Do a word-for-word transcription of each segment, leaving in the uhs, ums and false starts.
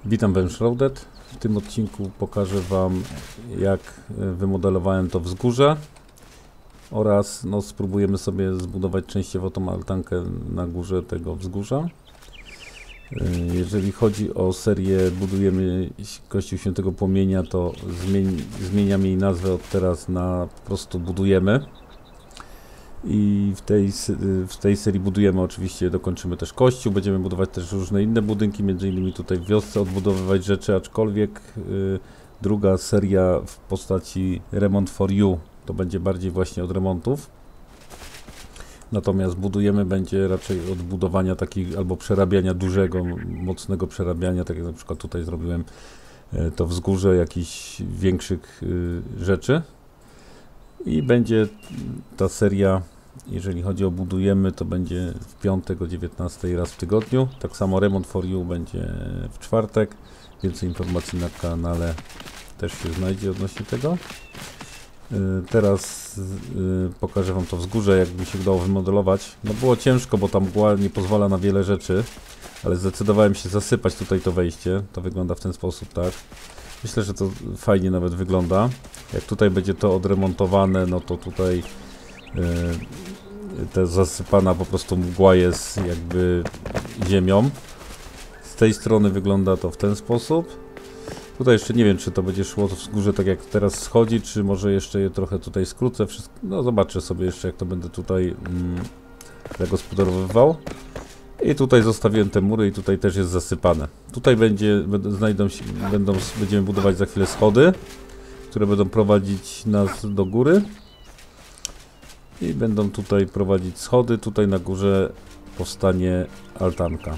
Witam Węszrołdet. W tym odcinku pokażę Wam, jak wymodelowałem to wzgórze oraz no, spróbujemy sobie zbudować częściowo tą altankę na górze tego wzgórza. Jeżeli chodzi o serię Budujemy Kościół Świętego Płomienia, to zmień, zmieniam jej nazwę od teraz na po prostu Budujemy. I w tej, w tej serii budujemy oczywiście, dokończymy też kościół, będziemy budować też różne inne budynki, między innymi tutaj w wiosce odbudowywać rzeczy, aczkolwiek y, druga seria w postaci Remont for You to będzie bardziej właśnie od remontów. Natomiast budujemy będzie raczej od budowania takich albo przerabiania dużego, mocnego przerabiania, tak jak na przykład tutaj zrobiłem y, to wzgórze jakichś większych y, rzeczy. I będzie ta seria, jeżeli chodzi o budujemy, to będzie w piątek o dziewiętnastej raz w tygodniu. Tak samo Remont for You będzie w czwartek. Więcej informacji na kanale też się znajdzie odnośnie tego. Teraz pokażę Wam to wzgórze, jak mi się udało wymodelować. No było ciężko, bo ta mgła nie pozwala na wiele rzeczy, ale zdecydowałem się zasypać tutaj to wejście. To wygląda w ten sposób, tak. Myślę, że to fajnie nawet wygląda. Jak tutaj będzie to odremontowane, no to tutaj yy, ta zasypana po prostu mgła jest jakby ziemią. Z tej strony wygląda to w ten sposób. Tutaj jeszcze nie wiem, czy to będzie szło to wzgórze tak jak teraz schodzi, czy może jeszcze je trochę tutaj skrócę. Wszystko, no zobaczę sobie jeszcze, jak to będę tutaj mm, zagospodarowywał. I tutaj zostawiłem te mury i tutaj też jest zasypane. Tutaj będzie, znajdą się, będą, będziemy budować za chwilę schody, które będą prowadzić nas do góry. I będą tutaj prowadzić schody, tutaj na górze powstanie altanka.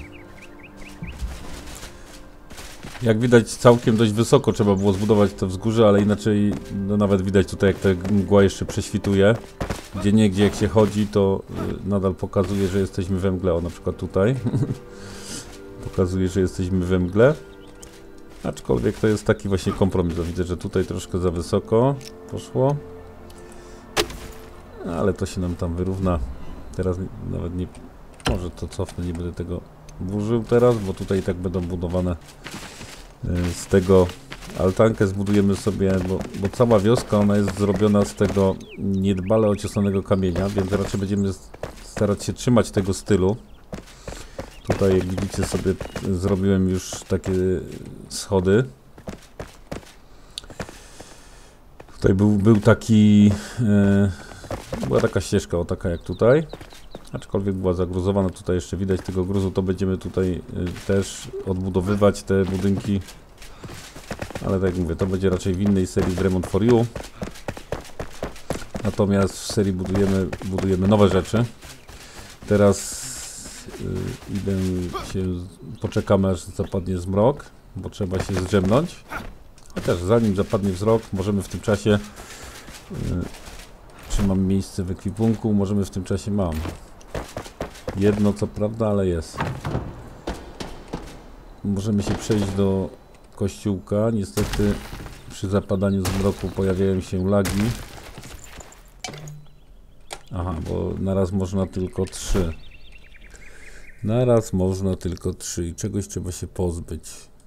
Jak widać, całkiem dość wysoko trzeba było zbudować to wzgórze, ale inaczej no nawet widać tutaj, jak ta mgła jeszcze prześwituje. Gdzie niegdzie jak się chodzi, to y, nadal pokazuje, że jesteśmy we mgle. O, na przykład tutaj pokazuje, że jesteśmy we mgle. Aczkolwiek to jest taki właśnie kompromis. O, widzę, że tutaj troszkę za wysoko poszło. Ale to się nam tam wyrówna. Teraz nawet nie... Może to cofnę, nie będę tego burzył teraz, bo tutaj i tak będą budowane y, z tego altankę zbudujemy sobie, bo, bo cała wioska ona jest zrobiona z tego niedbale ociosanego kamienia, więc raczej będziemy starać się trzymać tego stylu. Tutaj jak widzicie sobie zrobiłem już takie schody. Tutaj był, był taki, yy, była taka ścieżka, o taka jak tutaj. Aczkolwiek była zagruzowana, tutaj jeszcze widać tego gruzu, to będziemy tutaj yy, też odbudowywać te budynki. Ale tak jak mówię, to będzie raczej w innej serii w Remont for You. Natomiast w serii budujemy, budujemy nowe rzeczy. Teraz yy, idę się, poczekamy aż zapadnie zmrok, bo trzeba się zdrzemnąć. Chociaż zanim zapadnie wzrok, możemy w tym czasie, yy, czy mam miejsce w ekwipunku, możemy w tym czasie, mam. Jedno co prawda, ale jest. Możemy się przejść do kościółka. Niestety przy zapadaniu zmroku pojawiają się lagi. Aha, bo naraz można tylko trzy. Naraz można tylko trzy i czegoś trzeba się pozbyć.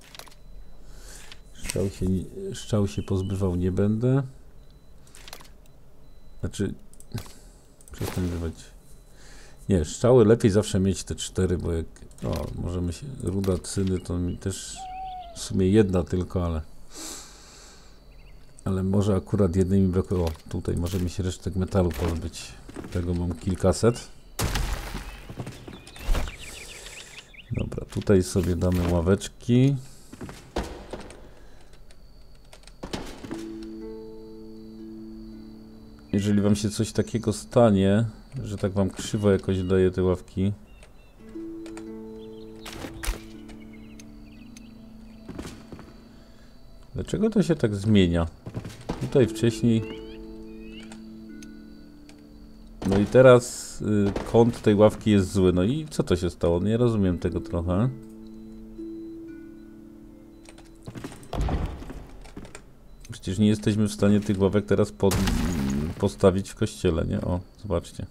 Szczał się, szczał się pozbywał nie będę. Znaczy, przestań bywać. Nie, strzały lepiej zawsze mieć te cztery, bo jak o, możemy się, ruda cyny to mi też w sumie jedna tylko, ale ale może akurat jednej mi brakuje. O, tutaj możemy się resztek metalu pozbyć. Tego mam kilkaset. Dobra, tutaj sobie damy ławeczki. Jeżeli wam się coś takiego stanie, że tak wam krzywo jakoś daje te ławki, dlaczego to się tak zmienia? Tutaj wcześniej. No i teraz y, kąt tej ławki jest zły. No i co to się stało? Nie rozumiem tego trochę. Przecież nie jesteśmy w stanie tych ławek teraz pod, postawić w kościele, nie? O, zobaczcie.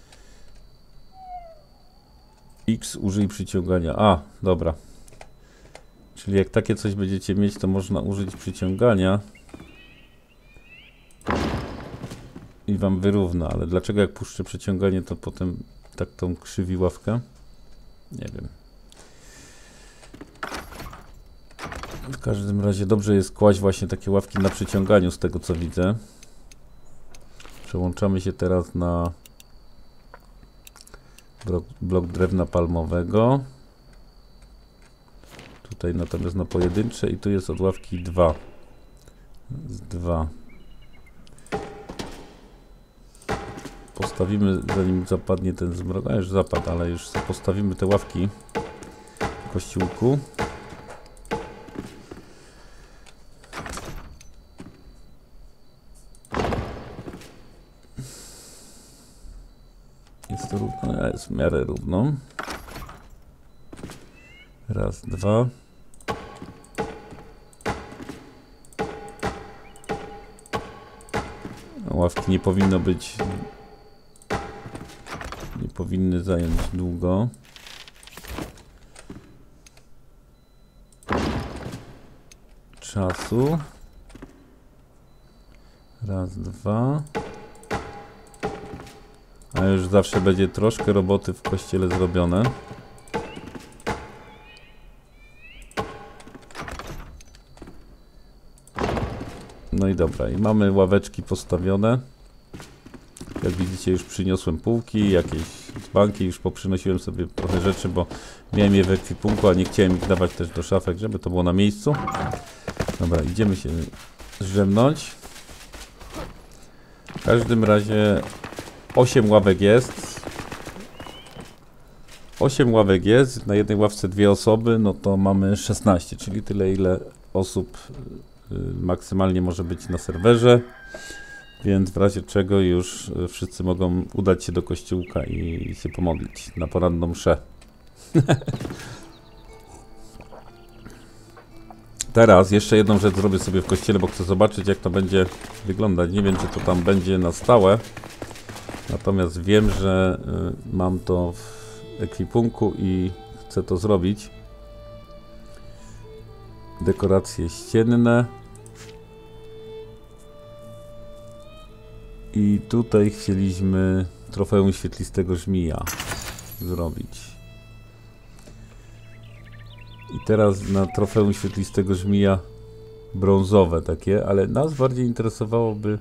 X użyj przyciągania. A, dobra. Czyli jak takie coś będziecie mieć, to można użyć przyciągania i wam wyrówna, ale dlaczego jak puszczę przyciąganie, to potem tak tą krzywi ławkę? Nie wiem. W każdym razie dobrze jest kłaść właśnie takie ławki na przyciąganiu, z tego co widzę. Przełączamy się teraz na blok, blok drewna palmowego. Tutaj natomiast na pojedyncze i tu jest od ławki dwa. Z dwa. Postawimy, zanim zapadnie ten zmrok, a już zapadł, ale już postawimy te ławki w kościółku. Jest to równo, jest w miarę równo. Raz, dwa. Ławki nie powinno być, nie powinny zająć długo. Czasu. Raz, dwa. A już zawsze będzie troszkę roboty w kościele zrobione. No i dobra, i mamy ławeczki postawione. Jak widzicie, już przyniosłem półki, jakieś dzbanki, już poprzynosiłem sobie trochę rzeczy, bo miałem je w ekwipunku, a nie chciałem ich dawać też do szafek, żeby to było na miejscu. Dobra, idziemy się zdrzemnąć. W każdym razie osiem ławek jest. osiem ławek jest, na jednej ławce dwie osoby, no to mamy szesnaście, czyli tyle, ile osób maksymalnie może być na serwerze, więc w razie czego już wszyscy mogą udać się do kościółka i się pomodlić na poranną mszę. Teraz jeszcze jedną rzecz zrobię sobie w kościele, bo chcę zobaczyć, jak to będzie wyglądać. Nie wiem, czy to tam będzie na stałe, natomiast wiem, że y, mam to w ekwipunku i chcę to zrobić. Dekoracje ścienne. I tutaj chcieliśmy trofeum świetlistego żmija zrobić. I teraz na trofeum świetlistego żmija brązowe takie, ale nas bardziej interesowałoby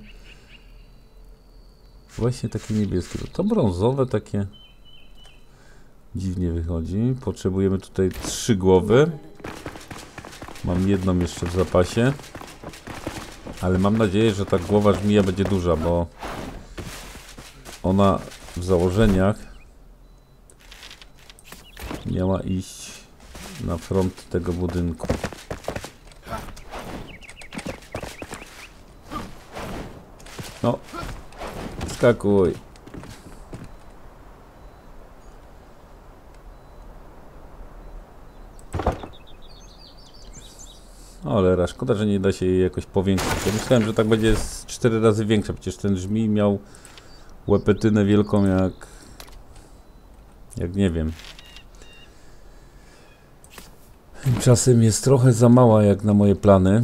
właśnie takie niebieskie. To brązowe takie dziwnie wychodzi. Potrzebujemy tutaj trzy głowy. Mam jedną jeszcze w zapasie. Ale mam nadzieję, że ta głowa żmija będzie duża, bo ona w założeniach miała iść na front tego budynku. No, skakuj. Cholera, szkoda, że nie da się jej jakoś powiększyć. Ja myślałem, że tak będzie z cztery razy większa. Przecież ten żmij miał łepetynę wielką jak... jak nie wiem. Tymczasem jest trochę za mała jak na moje plany.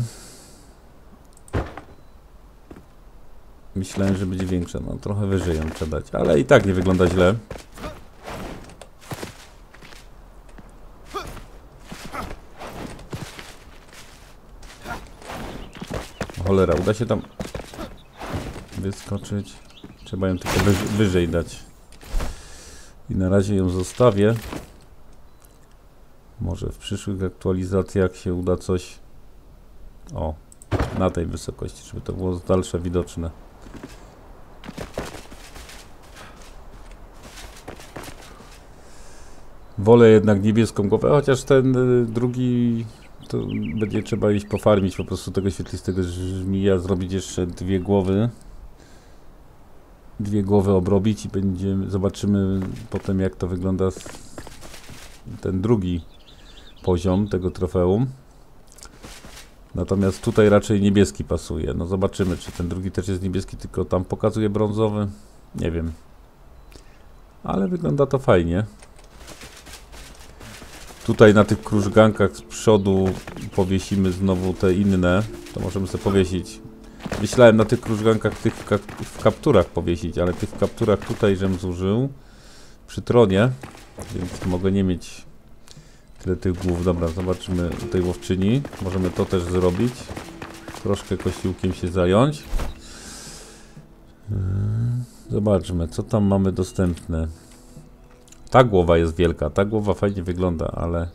Myślałem, że będzie większa. No trochę wyżej ją trzeba dać, ale i tak nie wygląda źle. Cholera, uda się tam wyskoczyć. Trzeba ją tylko wyż wyżej dać. I na razie ją zostawię. Może w przyszłych aktualizacjach się uda coś... O, na tej wysokości, żeby to było z dalsza widoczne. Wolę jednak niebieską głowę, chociaż ten y, drugi... to będzie trzeba iść pofarmić po prostu tego świetlistego żmija, zrobić jeszcze dwie głowy. Dwie głowy obrobić i będziemy, zobaczymy potem, jak to wygląda z, ten drugi poziom tego trofeum. Natomiast tutaj raczej niebieski pasuje. No zobaczymy, czy ten drugi też jest niebieski, tylko tam pokazuje brązowy. Nie wiem. Ale wygląda to fajnie. Tutaj na tych krużgankach z przodu powiesimy znowu te inne. To możemy sobie powiesić. Myślałem na tych krużgankach tych w, ka w kapturach powiesić, ale tych w kapturach tutaj żem zużył przy tronie, więc mogę nie mieć tyle tych głów. Dobra, zobaczymy tej łowczyni. Możemy to też zrobić. Troszkę kościółkiem się zająć. Zobaczmy, co tam mamy dostępne. Ta głowa jest wielka, ta głowa fajnie wygląda, ale...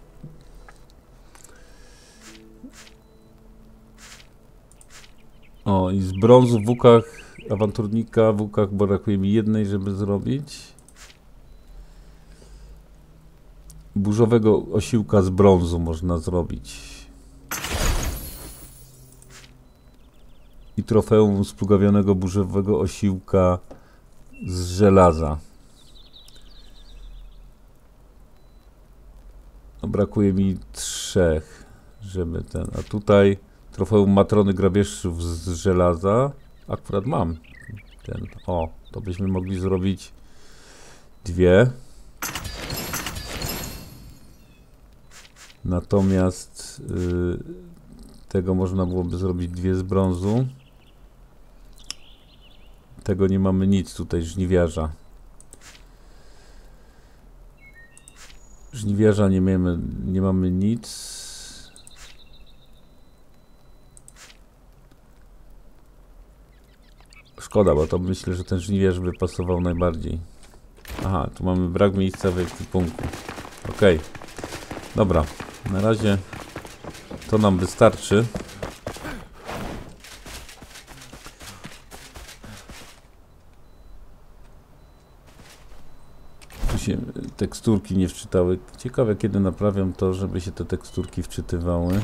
O, i z brązu w łukach awanturnika, w łukach brakuje mi jednej, żeby zrobić. Burzowego osiłka z brązu można zrobić. I trofeum splugawionego burzowego osiłka z żelaza. No, brakuje mi trzech, żeby ten... A tutaj trofeum matrony grabieżców z żelaza. Akurat mam ten. O, to byśmy mogli zrobić dwie. Natomiast yy, tego można byłoby zrobić dwie z brązu. Tego nie mamy nic tutaj, żniwiarza. Żniwiarza nie mamy, nie mamy nic. Szkoda, bo to myślę, że ten żniwiarz by pasował najbardziej. Aha, tu mamy brak miejsca w ekwipunku. Okej. Okay. Dobra, na razie to nam wystarczy. Tu się teksturki nie wczytały. Ciekawe, kiedy naprawiam to, żeby się te teksturki wczytywały.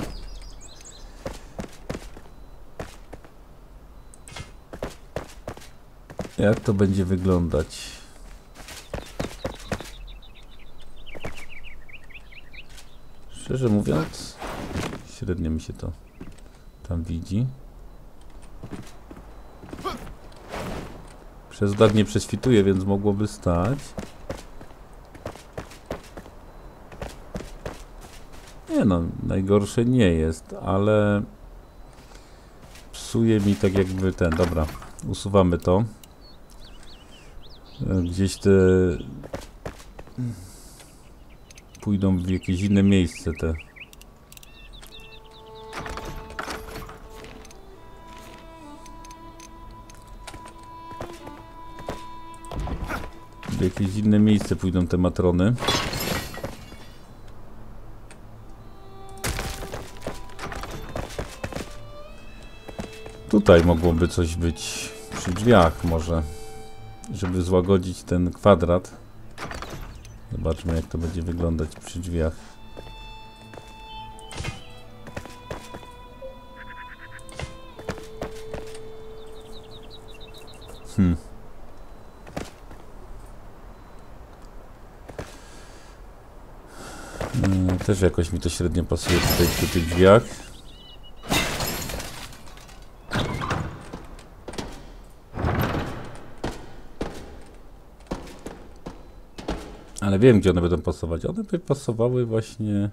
Jak to będzie wyglądać? Szczerze mówiąc, średnio mi się to tam widzi. Przez dach nie prześwituje, więc mogłoby stać. Nie no, najgorsze nie jest, ale psuje mi tak jakby ten, dobra, usuwamy to. Gdzieś te pójdą w jakieś inne miejsce te. W jakieś inne miejsce pójdą te matrony. Tutaj mogłoby coś być przy drzwiach może, żeby złagodzić ten kwadrat. Zobaczmy, jak to będzie wyglądać przy drzwiach. Hmm. Hmm, też jakoś mi to średnio pasuje tutaj przy tych drzwiach. Ale wiem, gdzie one będą pasować. One by pasowały właśnie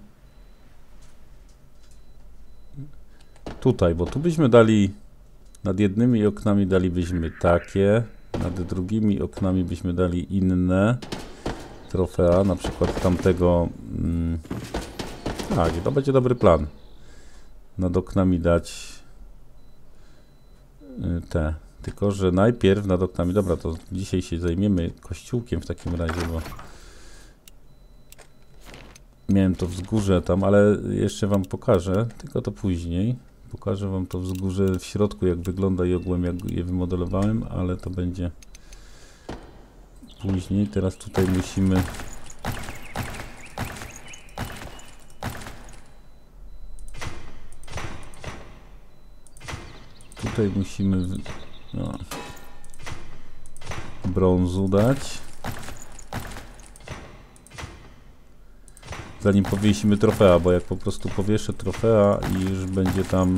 tutaj, bo tu byśmy dali nad jednymi oknami dalibyśmy takie, nad drugimi oknami byśmy dali inne trofea, na przykład tamtego. Hmm, tak, to będzie dobry plan. Nad oknami dać te. Tylko że najpierw nad oknami. Dobra, to dzisiaj się zajmiemy kościółkiem w takim razie, bo miałem to wzgórze tam, ale jeszcze wam pokażę, tylko to później. Pokażę wam to wzgórze w środku, jak wygląda i ogółem, jak je wymodelowałem, ale to będzie później. Teraz tutaj musimy tutaj musimy no, brązu dać. Zanim powiesimy trofea, bo jak po prostu powieszę trofea i już będzie tam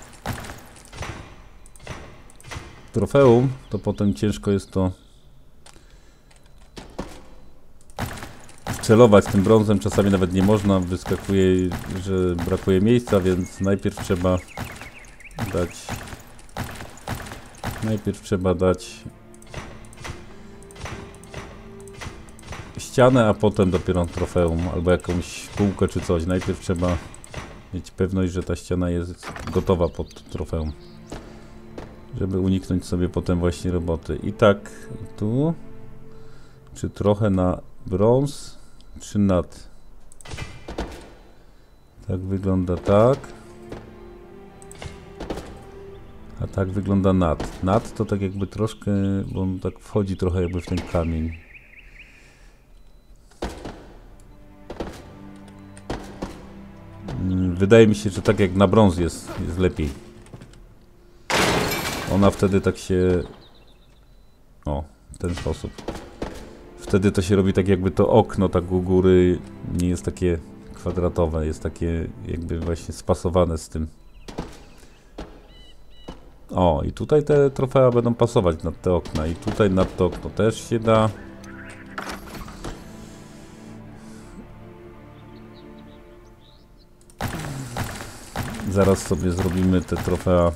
trofeum, to potem ciężko jest to celować tym brązem czasami nawet nie można, wyskakuje, że brakuje miejsca, więc najpierw trzeba dać najpierw trzeba dać ścianę, a potem dopiero trofeum albo jakąś półkę czy coś. Najpierw trzeba mieć pewność, że ta ściana jest gotowa pod trofeum, żeby uniknąć sobie potem właśnie roboty. I tak tu, czy trochę na brąz, czy nad. Tak wygląda tak. A tak wygląda nad. Nad to tak jakby troszkę, bo on tak wchodzi trochę jakby w ten kamień. Wydaje mi się, że tak jak na brąz jest, jest lepiej. Ona wtedy tak się... O, w ten sposób. Wtedy to się robi tak jakby to okno tak u góry nie jest takie kwadratowe, jest takie jakby właśnie spasowane z tym. O, i tutaj te trofea będą pasować nad te okna i tutaj nad to okno też się da. Zaraz sobie zrobimy te trofea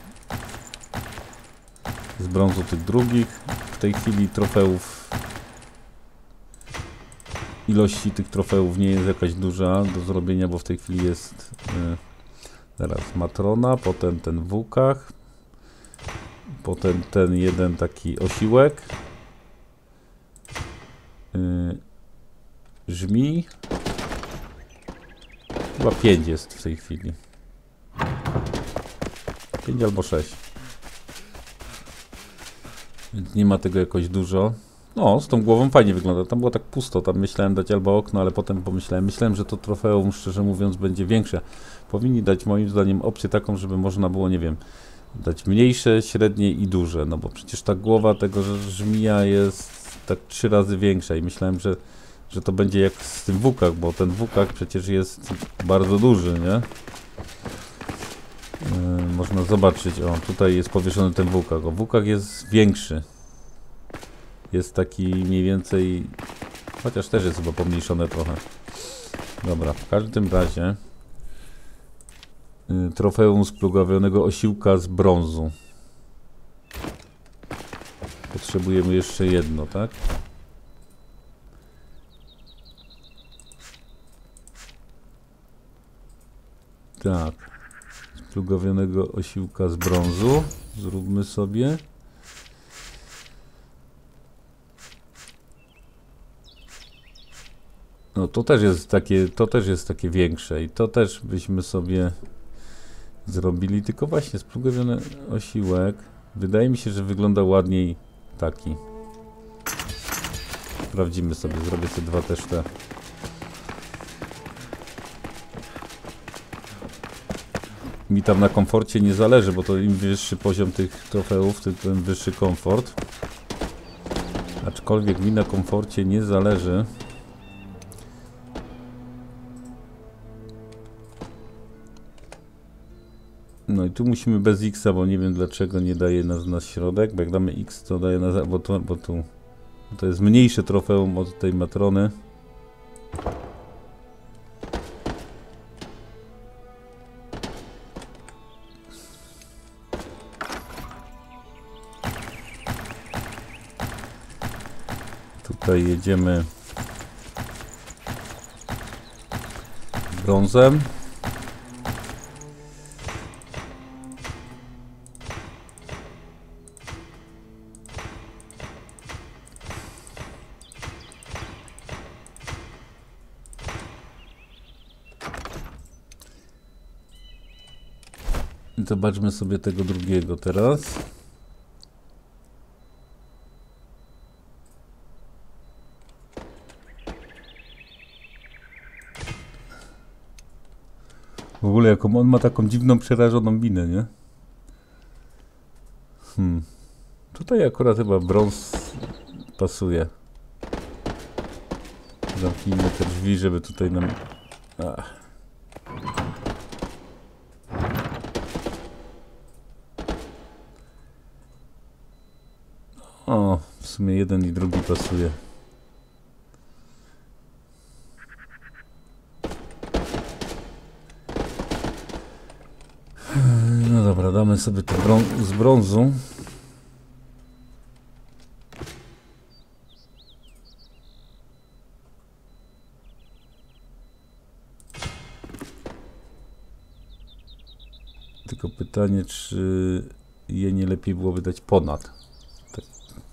z brązu tych drugich. W tej chwili trofeów, ilości tych trofeów nie jest jakaś duża do zrobienia, bo w tej chwili jest yy, teraz matrona, potem ten włókach, potem ten jeden taki osiłek, yy, żmi, chyba pięć jest w tej chwili. pięć albo sześć. Więc nie ma tego jakoś dużo. No, z tą głową fajnie wygląda. Tam było tak pusto. Tam myślałem dać albo okno, ale potem pomyślałem. Myślałem, że to trofeum, szczerze mówiąc, będzie większe. Powinni dać moim zdaniem opcję taką, żeby można było, nie wiem, dać mniejsze, średnie i duże. No bo przecież ta głowa tego żmija jest tak trzy razy większa i myślałem, że, że to będzie jak z tym włókach, bo ten włókach przecież jest bardzo duży, nie? Yy, można zobaczyć, o tutaj jest powieszony ten włókak, o włókak jest większy, jest taki mniej więcej, chociaż też jest chyba pomniejszone trochę. Dobra, w każdym razie yy, trofeum splugawionego osiłka z brązu. Potrzebujemy jeszcze jedno, tak? Tak. Splugawionego osiłka z brązu. Zróbmy sobie. No to też jest takie, to też jest takie większe i to też byśmy sobie zrobili, tylko właśnie splugawiony osiłek. Wydaje mi się, że wygląda ładniej taki. Sprawdzimy sobie, zrobię sobie dwa też te. Mi tam na komforcie nie zależy, bo to im wyższy poziom tych trofeów, tym wyższy komfort. Aczkolwiek mi na komforcie nie zależy. No i tu musimy bez X, bo nie wiem dlaczego nie daje nas na środek, bo jak damy X, to daje nas, bo, to, bo tu to jest mniejsze trofeum od tej matrony. Tutaj jedziemy brązem. I zobaczmy sobie tego drugiego teraz. W ogóle jaką on ma taką dziwną, przerażoną minę, nie? Hmm. Tutaj akurat chyba brąz pasuje. Zamknijmy te drzwi, żeby tutaj nam... Ach. O, w sumie jeden i drugi pasuje. dobra, damy sobie to brą z brązu. Tylko pytanie, czy je nie lepiej byłoby dać ponad. Tak.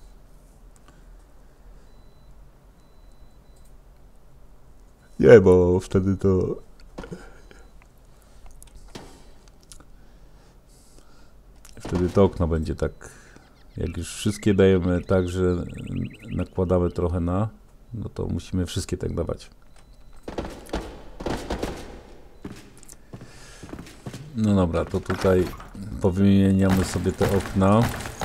Nie, bo wtedy to... Wtedy to okno będzie tak... Jak już wszystkie dajemy tak, że nakładamy trochę na... No to musimy wszystkie tak dawać. No dobra, to tutaj powymieniamy sobie te okna.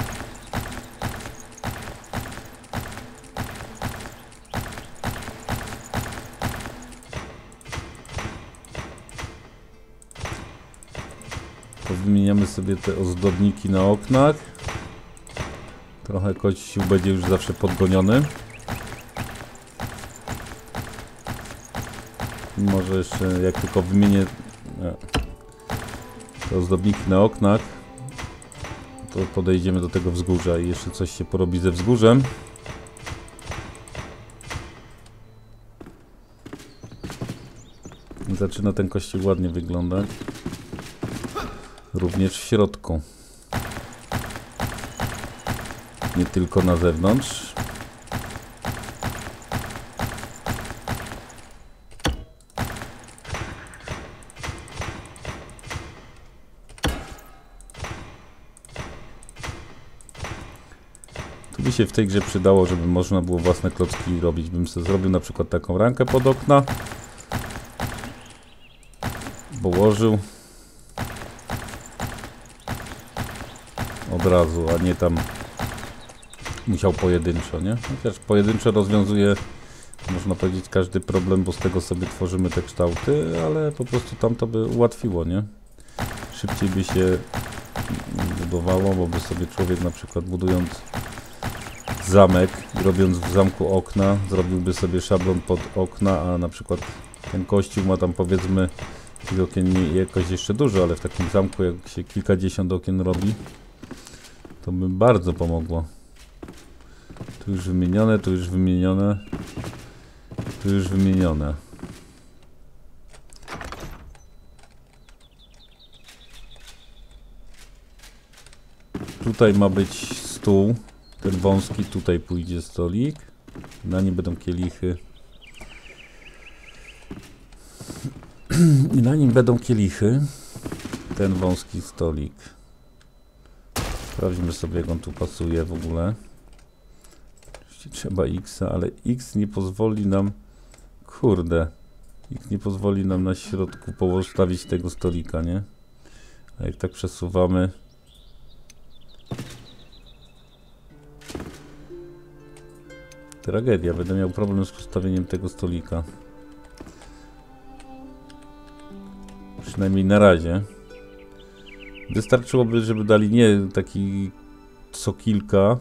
Powymieniamy sobie te ozdobniki na oknach. Trochę kościół będzie już zawsze podgoniony. Może jeszcze jak tylko wymienię te ozdobniki na oknach, to podejdziemy do tego wzgórza i jeszcze coś się porobi ze wzgórzem. Zaczyna ten kościół ładnie wyglądać. Również w środku. Nie tylko na zewnątrz. Tu by się w tej grze przydało, żeby można było własne klocki robić. Bym sobie zrobił na przykład taką ramkę pod okna. Położył. Od razu, a nie tam musiał pojedynczo, nie? Chociaż pojedynczo rozwiązuje, można powiedzieć, każdy problem, bo z tego sobie tworzymy te kształty, ale po prostu tam to by ułatwiło, nie? Szybciej by się budowało, bo by sobie człowiek na przykład budując zamek i robiąc w zamku okna, zrobiłby sobie szablon pod okna, a na przykład ten kościół ma tam powiedzmy tych okien nie jakoś jeszcze dużo, ale w takim zamku jak się kilkadziesiąt okien robi, to by bardzo pomogło. Tu już wymienione, tu już wymienione, tu już wymienione. Tutaj ma być stół, ten wąski, tutaj pójdzie stolik, na nim będą kielichy. I na nim będą kielichy, ten wąski stolik. Sprawdźmy sobie, jak on tu pasuje w ogóle. Oczywiście trzeba X, ale X nie pozwoli nam, kurde, X nie pozwoli nam na środku postawić tego stolika, nie? A jak tak przesuwamy, tragedia, będę miał problem z postawieniem tego stolika. Przynajmniej na razie. Wystarczyłoby, żeby dali nie taki co kilka.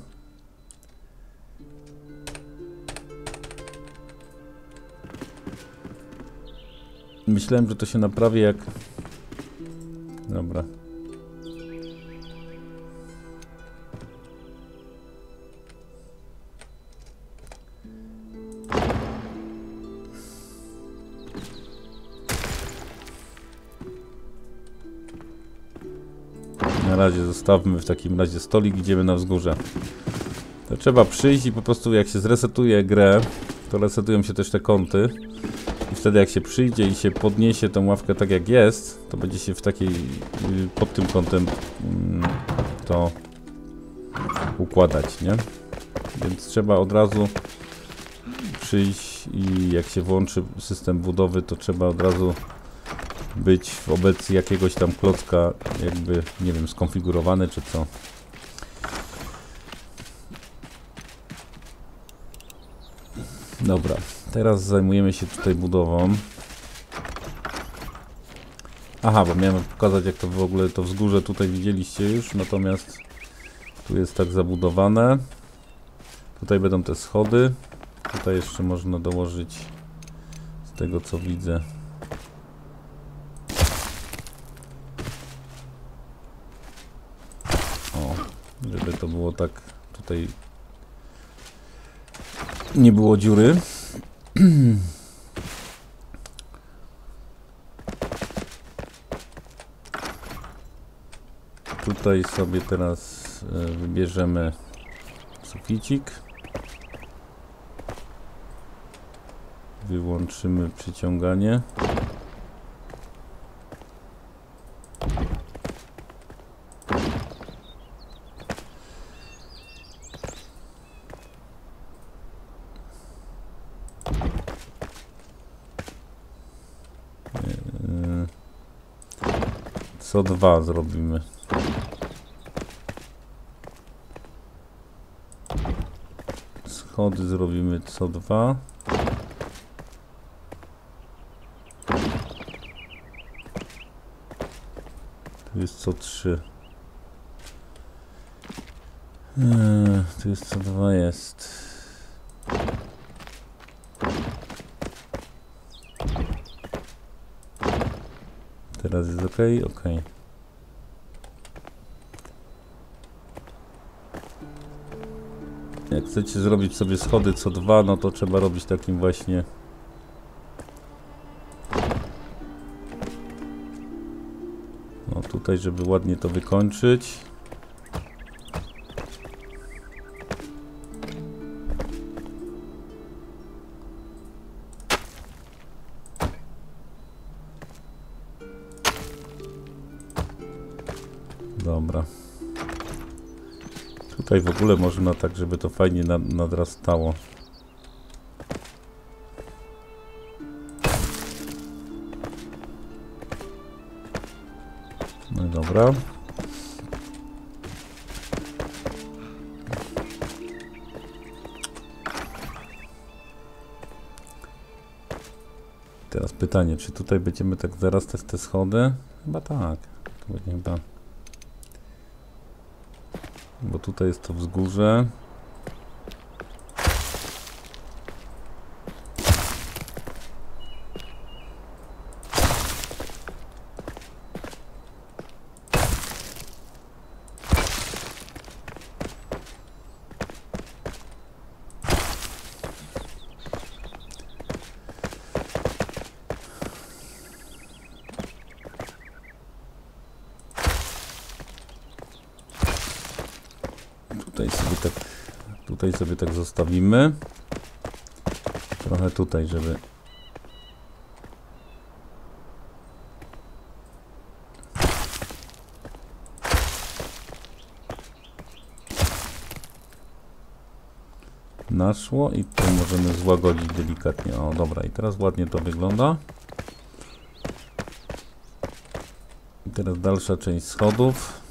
Myślałem, że to się naprawi jak... Dobra. Na razie zostawmy w takim razie stolik, idziemy na wzgórze. To trzeba przyjść i po prostu jak się zresetuje grę, to resetują się też te kąty. I wtedy jak się przyjdzie i się podniesie tą ławkę tak jak jest, to będzie się w takiej, pod tym kątem to układać, nie? Więc trzeba od razu przyjść i jak się włączy system budowy, to trzeba od razu być wobec jakiegoś tam klocka jakby, nie wiem, skonfigurowany czy co. Dobra, teraz zajmujemy się tutaj budową. Aha, bo miałem pokazać, jak to w ogóle to wzgórze tutaj widzieliście już, natomiast tu jest tak zabudowane. Tutaj będą te schody. Tutaj jeszcze można dołożyć, z tego co widzę, żeby to było tak tutaj nie było dziury. Tutaj sobie teraz wybierzemy suficik. Wyłączymy przyciąganie. Co dwa zrobimy. Schody zrobimy co dwa. Tu jest co trzy. Eee, tu jest co dwa jest. Teraz jest ok, ok. Jak chcecie zrobić sobie schody co dwa, no to trzeba robić takim właśnie no tutaj, żeby ładnie to wykończyć. Dobra. Tutaj w ogóle można tak, żeby to fajnie nad, nadrastało. No dobra. Teraz pytanie, czy tutaj będziemy tak zarastać te schody? Chyba tak. To będzie chyba... Bo tutaj jest to wzgórze. Tutaj sobie tak, tutaj sobie tak zostawimy. Trochę tutaj, żeby naszło i tu możemy złagodzić delikatnie. O, dobra, i teraz ładnie to wygląda. I teraz dalsza część schodów.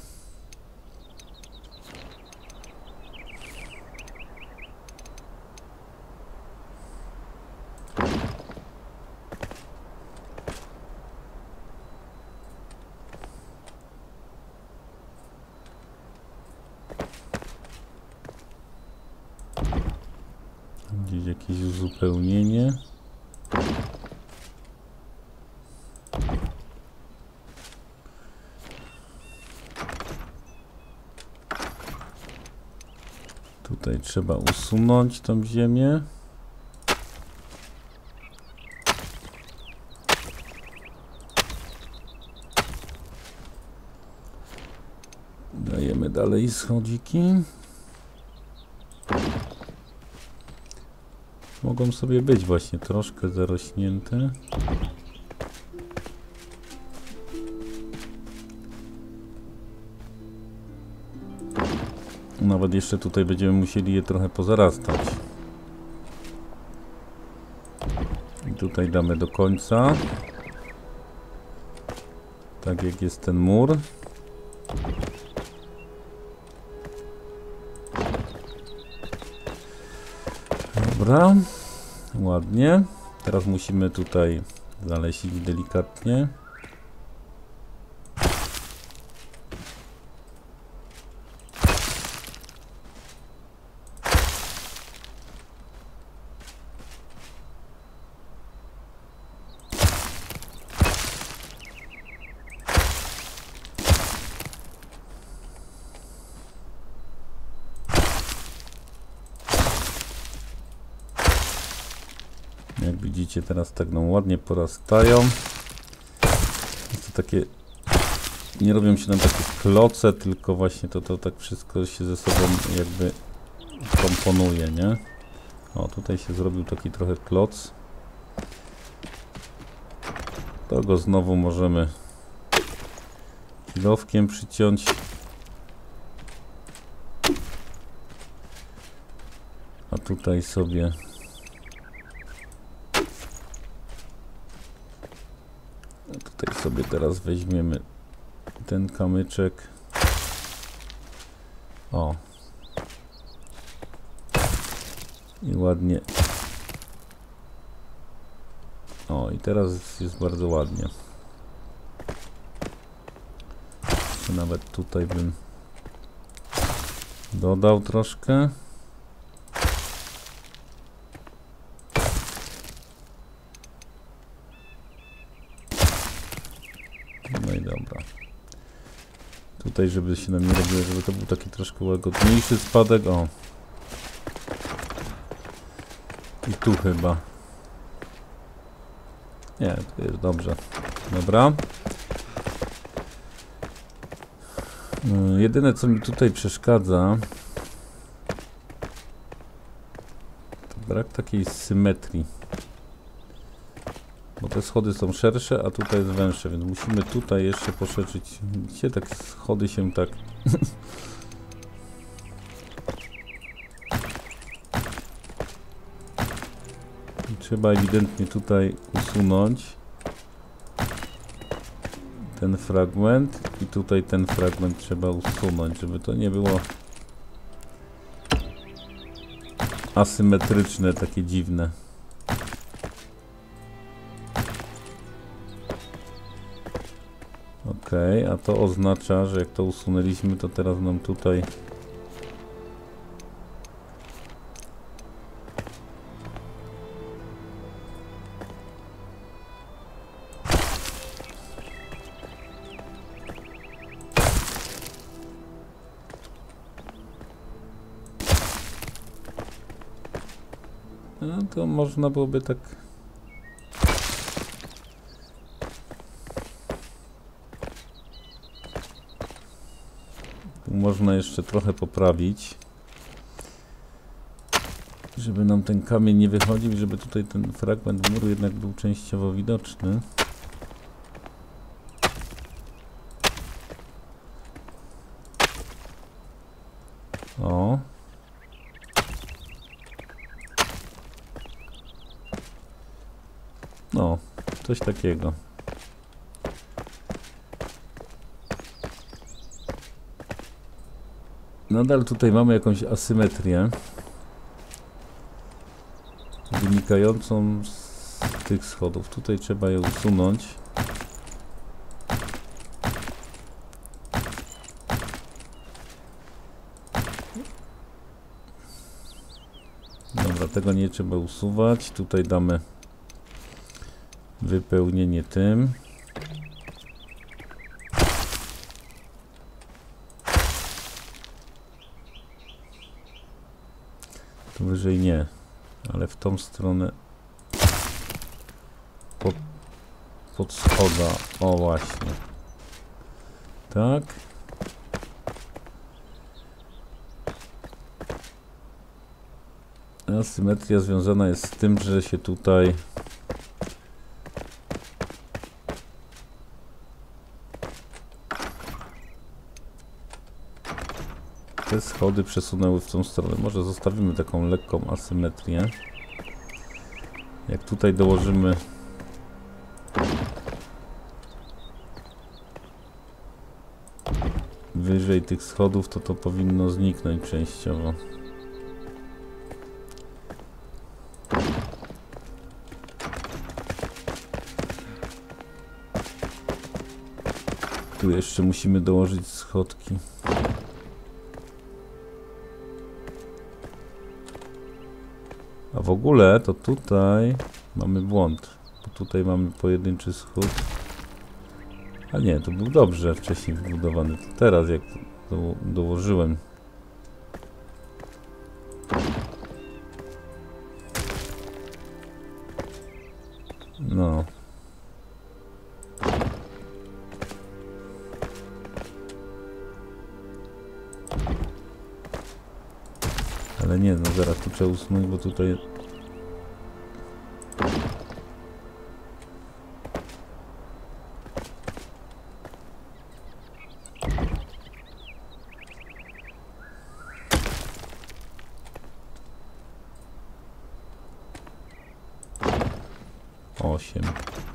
Gdzieś jakieś uzupełnienie. Tutaj trzeba usunąć tą ziemię. Dajemy dalej schodziki. Mogą sobie być właśnie troszkę zarośnięte. Nawet jeszcze tutaj będziemy musieli je trochę pozarastać. I tutaj damy do końca. Tak jak jest ten mur. Dobra, ładnie. Teraz musimy tutaj zalesić delikatnie. widzicie, teraz tak nam ładnie porastają. Jest to takie, nie robią się nam takie kloce, tylko właśnie to, to tak wszystko się ze sobą jakby komponuje, nie? O, tutaj się zrobił taki trochę kloc. To go znowu możemy kilowkiem przyciąć. A tutaj sobie a tutaj sobie teraz weźmiemy ten kamyczek. O. I ładnie. O, i teraz jest bardzo ładnie. Nawet tutaj bym dodał troszkę. No i dobra. Tutaj, żeby się nam nie robiło, żeby to był taki troszkę łagodniejszy spadek. O. I tu chyba. Nie, to jest dobrze. Dobra. Jedyne, co mi tutaj przeszkadza, to brak takiej symetrii. Bo te schody są szersze, a tutaj jest węższe, więc musimy tutaj jeszcze poszerzyć. Widzicie, tak schody się tak... Trzeba ewidentnie tutaj usunąć ten fragment i tutaj ten fragment trzeba usunąć, żeby to nie było asymetryczne, takie dziwne. Ok, a to oznacza, że jak to usunęliśmy, to teraz nam tutaj no to można byłoby tak tu można jeszcze trochę poprawić, żeby nam ten kamień nie wychodził i żeby tutaj ten fragment muru jednak był częściowo widoczny. O. No, coś takiego. Nadal tutaj mamy jakąś asymetrię wynikającą z tych schodów. Tutaj trzeba je usunąć. Dobra, tego nie trzeba usuwać. Tutaj damy wypełnienie tym. Tu wyżej nie, ale w tą stronę pod, pod schoda. O właśnie. Tak. Asymetria związana jest z tym, że się tutaj te schody przesunęły w tą stronę. Może zostawimy taką lekką asymetrię. Jak tutaj dołożymy wyżej tych schodów, to to powinno zniknąć częściowo. Tu jeszcze musimy dołożyć schodki. A w ogóle to tutaj mamy błąd, bo tutaj mamy pojedynczy schód. A nie, to był dobrze wcześniej wybudowany. To teraz jak do, dołożyłem nie, no zaraz tu trzeba usunąć, bo tutaj... Osiem.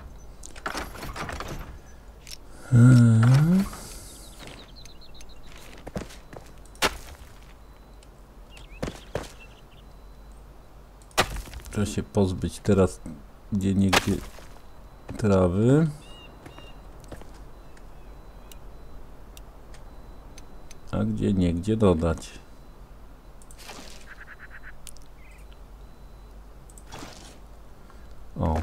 Hmm. Trzeba się pozbyć teraz gdzie niegdzie trawy. A gdzie niegdzie dodać. O.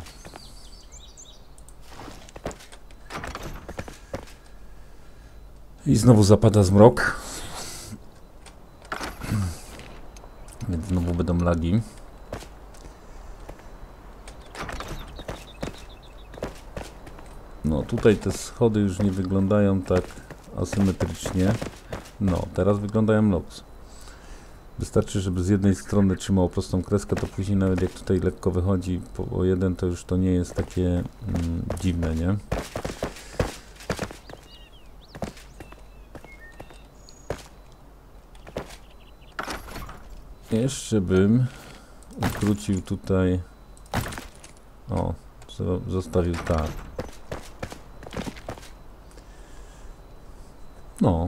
I znowu zapada zmrok. Więc znowu będą lagi. No tutaj te schody już nie wyglądają tak asymetrycznie. No, teraz wyglądają loks. Wystarczy, żeby z jednej strony trzymało prostą kreskę, to później nawet jak tutaj lekko wychodzi po jeden, to już to nie jest takie mm, dziwne, nie? Jeszcze bym ukrócił tutaj, o, zostawił tak. No.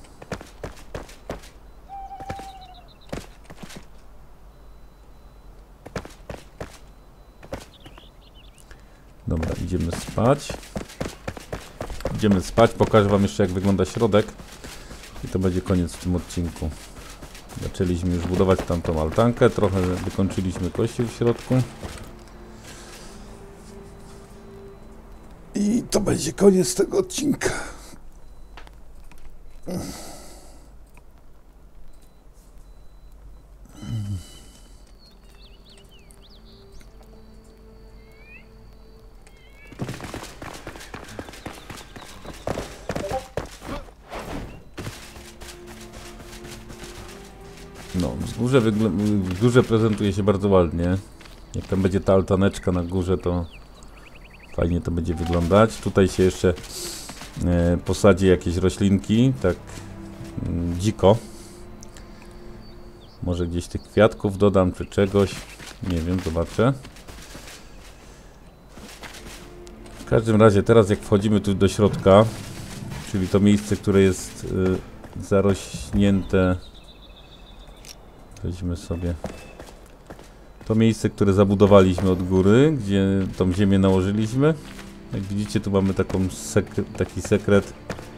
Dobra, idziemy spać. Idziemy spać, pokażę wam jeszcze jak wygląda środek. I to będzie koniec w tym odcinku. Zaczęliśmy już budować tamtą altankę, trochę wykończyliśmy kościół w środku. I to będzie koniec tego odcinka. No, wzgórze, wzgórze prezentuje się bardzo ładnie. Jak tam będzie ta altaneczka na górze, to fajnie to będzie wyglądać. Tutaj się jeszcze e, posadzi jakieś roślinki, tak mm, dziko. Może gdzieś tych kwiatków dodam, czy czegoś. Nie wiem, zobaczę. W każdym razie teraz jak wchodzimy tu do środka, czyli to miejsce, które jest y, zarośnięte. Weźmy sobie to miejsce, które zabudowaliśmy od góry, gdzie tą ziemię nałożyliśmy. Jak widzicie, tu mamy taką sekre, taki sekret.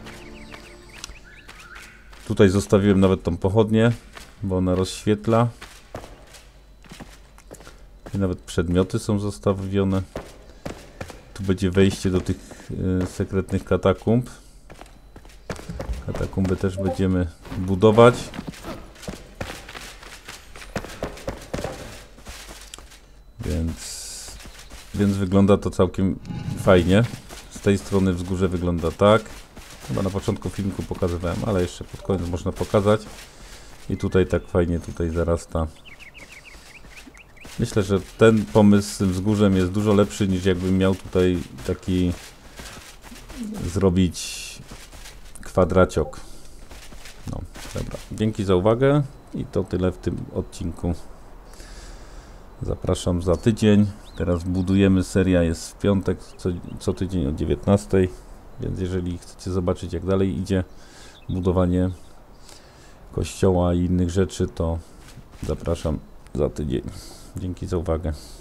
Tutaj zostawiłem nawet tą pochodnię, bo ona rozświetla. I nawet przedmioty są zostawione. Tu będzie wejście do tych y, sekretnych katakumb. Katakumby też będziemy budować. Więc, więc wygląda to całkiem fajnie. Z tej strony wzgórze wygląda tak. Chyba na początku filmiku pokazywałem, ale jeszcze pod koniec można pokazać. I tutaj tak fajnie tutaj zarasta. Myślę, że ten pomysł z tym wzgórzem jest dużo lepszy niż jakbym miał tutaj taki zrobić kwadraciok. No, dobra. Dzięki za uwagę i to tyle w tym odcinku. Zapraszam za tydzień. Teraz budujemy, seria jest w piątek, co, co tydzień o dziewiętnastej. Więc jeżeli chcecie zobaczyć jak dalej idzie budowanie kościoła i innych rzeczy, to zapraszam za tydzień. Dzięki za uwagę.